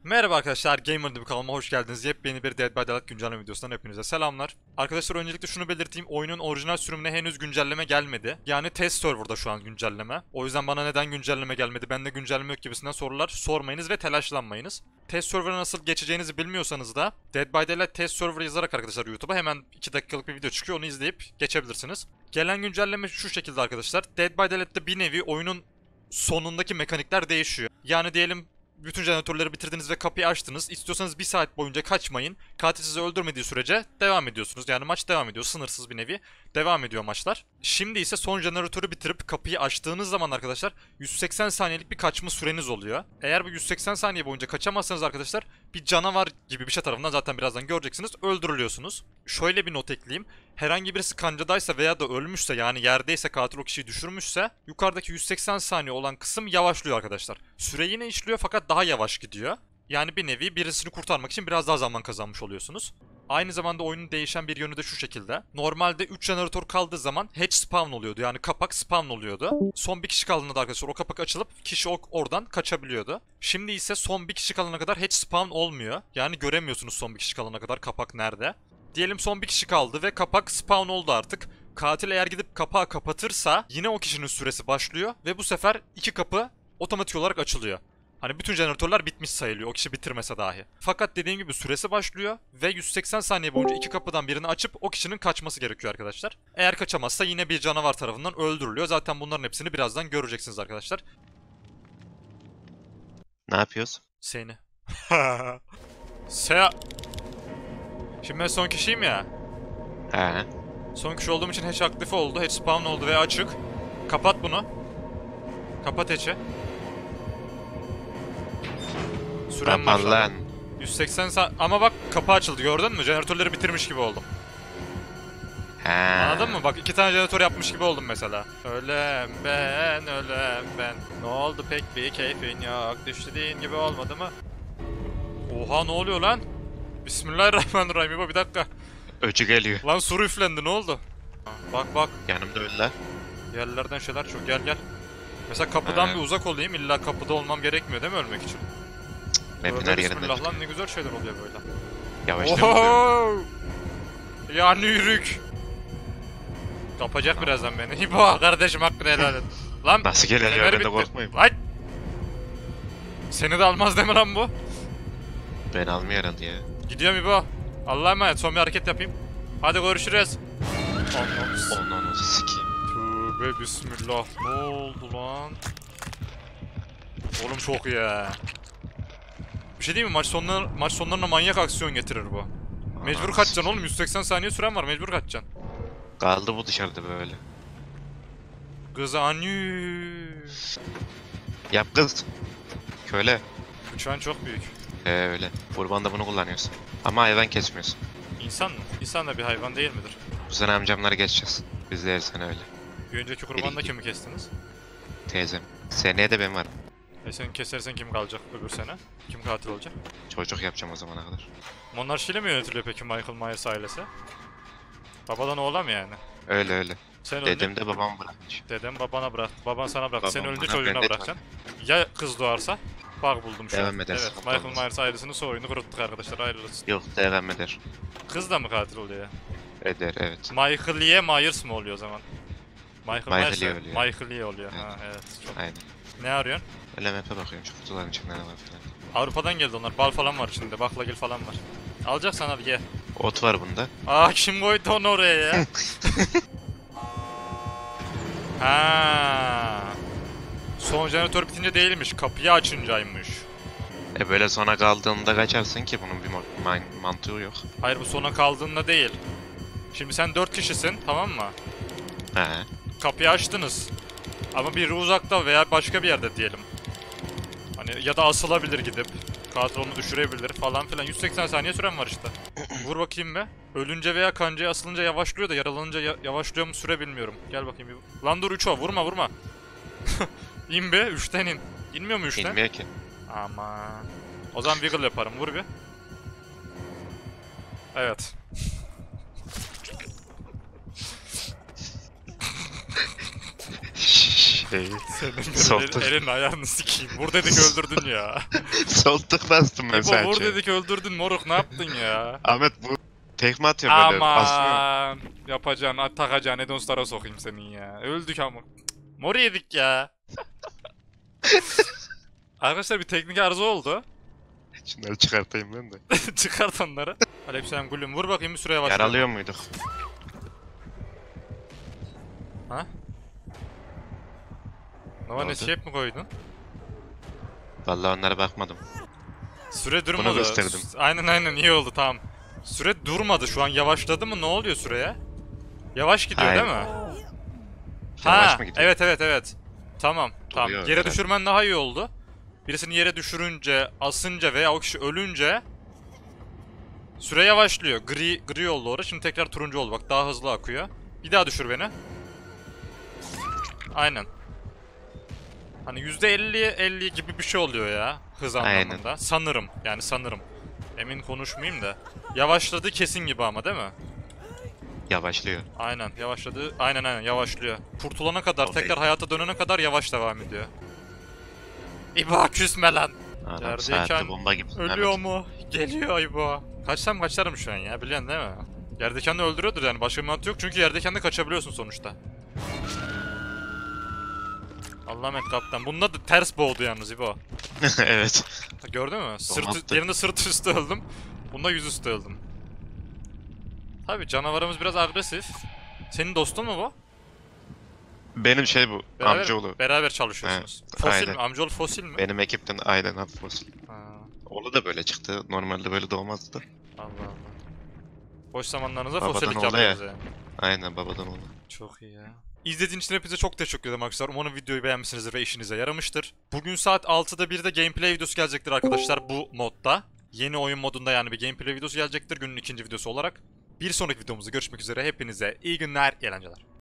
Merhaba arkadaşlar, Gamer'da bir kanalıma hoş geldiniz. Yepyeni bir Dead by Daylight güncelleme videosundan hepinize selamlar. Arkadaşlar öncelikle şunu belirteyim, oyunun orijinal sürümüne henüz güncelleme gelmedi. Yani test serverda şu an güncelleme. O yüzden bana neden güncelleme gelmedi, bende güncelleme yok gibisinden sorular sormayınız ve telaşlanmayınız. Test server'a nasıl geçeceğinizi bilmiyorsanız da Dead by Daylight test server yazarak arkadaşlar YouTube'a hemen 2 dakikalık bir video çıkıyor, onu izleyip geçebilirsiniz. Gelen güncelleme şu şekilde arkadaşlar. Dead by Daylight'ta bir nevi oyunun sonundaki mekanikler değişiyor. Yani diyelim bütün jeneratörleri bitirdiniz ve kapıyı açtınız. İstiyorsanız 1 saat boyunca kaçmayın. Katil sizi öldürmediği sürece devam ediyorsunuz. Yani maç devam ediyor. Sınırsız bir nevi. Devam ediyor maçlar. Şimdi ise son jeneratörü bitirip kapıyı açtığınız zaman arkadaşlar 180 saniyelik bir kaçma süreniz oluyor. Eğer bu 180 saniye boyunca kaçamazsanız arkadaşlar bir canavar gibi bir şey tarafından zaten birazdan göreceksiniz. Öldürülüyorsunuz. Şöyle bir not ekleyeyim. Herhangi birisi kancadaysa veya da ölmüşse, yani yerdeyse, katil o kişiyi düşürmüşse yukarıdaki 180 saniye olan kısım yavaşlıyor arkadaşlar. Süre yine işliyor fakat daha yavaş gidiyor. Yani bir nevi birisini kurtarmak için biraz daha zaman kazanmış oluyorsunuz. Aynı zamanda oyunun değişen bir yönü de şu şekilde. Normalde 3 jeneratör kaldığı zaman hatch spawn oluyordu. Yani kapak spawn oluyordu. Son bir kişi kaldığında da arkadaşlar o kapak açılıp kişi oradan kaçabiliyordu. Şimdi ise son bir kişi kalana kadar hatch spawn olmuyor. Yani göremiyorsunuz son bir kişi kalana kadar kapak nerede. Diyelim son bir kişi kaldı ve kapak spawn oldu artık. Katil eğer gidip kapağı kapatırsa yine o kişinin süresi başlıyor ve bu sefer 2 kapı otomatik olarak açılıyor. Hani bütün jeneratörler bitmiş sayılıyor o kişi bitirmese dahi. Fakat dediğim gibi süresi başlıyor ve 180 saniye boyunca 2 kapıdan birini açıp o kişinin kaçması gerekiyor arkadaşlar. Eğer kaçamazsa yine bir canavar tarafından öldürülüyor. Zaten bunların hepsini birazdan göreceksiniz arkadaşlar. Ne yapıyoruz? Seni. Şimdi ben son kişiyim ya. He. Son kişi olduğum için hatch aktif oldu. Hatch spawn oldu ve açık. Kapat bunu. Kapat hatch'i. Süren Kapan başladı. lan. 180 ama bak kapı açıldı, gördün mü? Jeneratörleri bitirmiş gibi oldum. He. Anladın mı? Bak 2 tane jeneratör yapmış gibi oldum mesela. Ölem ben. Ne oldu pek bir keyfin yok. Düştüğün gibi olmadı mı? Oha, ne oluyor lan? Bismillahirrahmanirrahim. İbo bir dakika. Öcü geliyor. Lan sur üflendi, ne oldu? Bak. Yanımda öyle. Yerlerden şeyler çok, gel. Mesela kapıdan He. bir uzak olayım. İlla kapıda olmam gerekmiyor değil mi ölmek için? Map'in Tövbe her yerinde. bismillah lan, ne güzel şeyler oluyor böyle. Yavaştan oluyor. Oho! Yani yürük. Kapacak birazdan beni. İbo kardeşim, hakkını helal et. Lan Nasıl gelir ya, kemeri ben de bitti. korkmayayım. Lan! Seni de almaz değil mi lan bu? Ben almıyor herhalde ya. Gidiyorum İbo. Allah'a emanet, son bir hareket yapayım. Hadi görüşürüz. Onu sikeyim. Tövbe bismillah. Ne oldu lan? Oğlum çok iyi ya. Bir şey diyeyim mi? Maç sonlarına manyak aksiyon getirir bu. Mecbur kaçacaksın oğlum. 180 saniye süren var. Mecbur kaçacaksın. Kaldı bu dışarıda böyle. Kız anü. Yap kız. Köle. Bıçağın çok büyük. Öyle. Kurbanda bunu kullanıyorsun. Ama hayvan kesmiyorsun. İnsan mı? İnsan da bir hayvan değil midir? Bu sene amcamları geçeceğiz. Biz de her sene öyle. Bir önceki kurbanda kimi kestiniz? Teyzem. Seneye de ben varım. Sen kesersen kim kalacak öbür sene? Kim katil olacak? Çocuk yapacağım o zamana kadar. Monarşiyle mi yönetiliyor peki Michael Myers ailesi? Babadan oğula mı yani? Öyle. Sen Dedem de babam bırakmış. Dedem babana bıraktı. Baban sana bıraktı. Sen Babam ölünce bana, çocuğuna ben de bırakacaksın. Ya kız doğarsa? Bak buldum şu an. Devam edersin. Evet, Michael Myers ailesinin soyunu kuruttuk arkadaşlar. Hayırlı olsun. Yok, devam eder. Kız da mı katil oluyor ya? Eder, evet. Michael Lee Myers mı oluyor o zaman? Michael Lee oluyor. Michael Lee oluyor. Evet. Ha evet. Çok. Aynen. Ne arıyorsun? Öyle map'e bakıyorum, şu kutuların içinde ne var falan. Avrupa'dan geldi onlar. Bal falan var içinde. Baklagil falan var. Alacaksan al ye. Ot var bunda. Aa, kim koydu onu oraya ya? Ha. Son jeneratör bitince değilmiş. Kapıyı açıncaymış. Böyle sona kaldığında kaçarsın ki bunun bir mantığı yok. Hayır, bu sona kaldığında değil. Şimdi sen 4 kişisin, tamam mı? He. Kapıyı açtınız. Ama biri uzakta veya başka bir yerde diyelim. Hani ya da asılabilir gidip. Katil onu düşürebilir falan filan. 180 saniye süren var işte. Vur bakayım be. Ölünce veya kancaya asılınca yavaşlıyor da yaralanınca yavaşlıyor mu süre bilmiyorum. Gel bakayım bir. Lan dur 3 o, vurma. İn be, 3'ten in. İnmiyor mu 3'ten? İnmiyor ki. Aman. O zaman wiggle yaparım, vur bir. Evet. İyi. Senin Sol elin, tık. elin ayağını sikeyim. Vur dedik öldürdün ya. Sol tık bastım ben İbo vur sadece. dedik öldürdün moruk ne yaptın ya? Ahmet bu tekme atıyor böyle. Aslında Aman yapacaksın takacaksın Edon Star'a sokayım senin ya. Öldük ama. Mor yedik ya. Arkadaşlar bir teknik arıza oldu. şunları çıkartayım ben de. Çıkart onları. Aleykümselam gülüm vur bakayım bir süreye başla. Yaralıyor muyduk? Ha? Nova Ne ne oldu? shape mi koydun? Vallahi onlara bakmadım. Süre durmadı. gösterdim. Aynen iyi oldu tamam. Süre durmadı şu an yavaşladı mı ne oluyor süreye? Yavaş gidiyor Hayır. değil mi? Yavaş mı gidiyor? Evet. Tamam. Duruyor Yere herhalde. düşürmen daha iyi oldu. Birisini yere düşürünce, asınca veya o kişi ölünce süre yavaşlıyor. Gri oldu orada. Şimdi tekrar turuncu oldu. Bak daha hızlı akıyor. Bir daha düşür beni. Aynen. Hani %50 gibi bir şey oluyor ya hız Aynen. anlamında. Sanırım. Yani sanırım. Emin konuşmayayım da. Yavaşladı kesin gibi ama değil mi? Yavaşlıyor. Aynen yavaşladı. Aynen yavaşlıyor. Kurtulana kadar Okey. tekrar hayata dönene kadar yavaş devam ediyor. İbo küsme lan. Adam Yerdeyken saatli bomba gibi. Ölüyor mu? Geliyor İbo. Kaçsam kaçarım şu an ya biliyorsun değil mi? Yerdeyken de öldürüyordur yani başka bir mantığı yok çünkü yerdeyken de kaçabiliyorsun sonuçta. Allah'ım et kaptan. Bunda da ters boğdu yalnız İbo. Evet. Ha, gördün mü? Olmazdı. Yerinde sırt üstü öldüm. Bunda yüzüstü öldüm. Tabi canavarımız biraz agresif. Senin dostun mu bu? Benim şey bu. Amcaoğlu. Beraber çalışıyorsunuz. Evet, Fosil aynen. mi? Amcaoğlu fosil mi? Benim ekipten aynen abi fosil. Ha, Oğlu da böyle çıktı. Normalde böyle doğmazdı da. Allah Allah. Boş zamanlarınızda Babadan fosillik oğula yapıyorsunuz yani. Aynen babadan oğlu. Çok iyi ya. İzlediğiniz için hepinize çok teşekkür ederim arkadaşlar. Umarım videoyu beğenmişsinizdir ve işinize yaramıştır. Bugün saat 6'da 1'de gameplay videosu gelecektir arkadaşlar bu modda. Yeni oyun modunda yani bir gameplay videosu gelecektir günün ikinci videosu olarak. Bir sonraki videomuzda görüşmek üzere. Hepinize iyi günler, iyi eğlenceler.